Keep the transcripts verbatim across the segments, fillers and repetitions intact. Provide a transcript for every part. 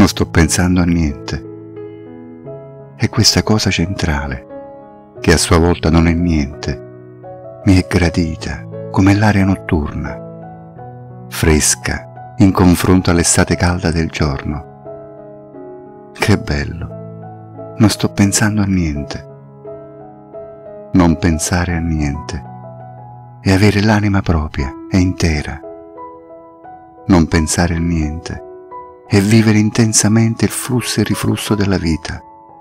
Non sto pensando a niente. E questa cosa centrale, che a sua volta non è niente, mi è gradita come l'aria notturna, fresca in confronto all'estate calda del giorno. Che bello! Non sto pensando a niente. Non pensare a niente e avere l'anima propria e intera. Non pensare a niente e vivere intensamente il flusso e il riflusso della vita.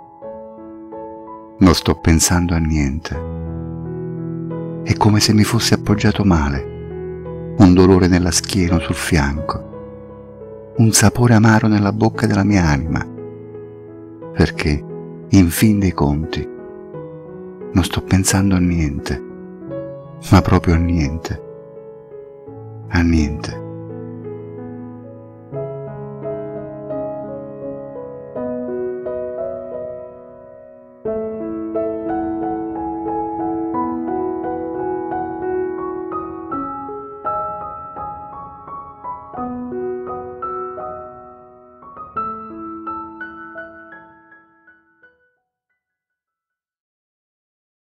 Non sto pensando a niente. È come se mi fosse appoggiato male, un dolore nella schiena o sul fianco, un sapore amaro nella bocca della mia anima, perché, in fin dei conti, non sto pensando a niente, ma proprio a niente, a niente.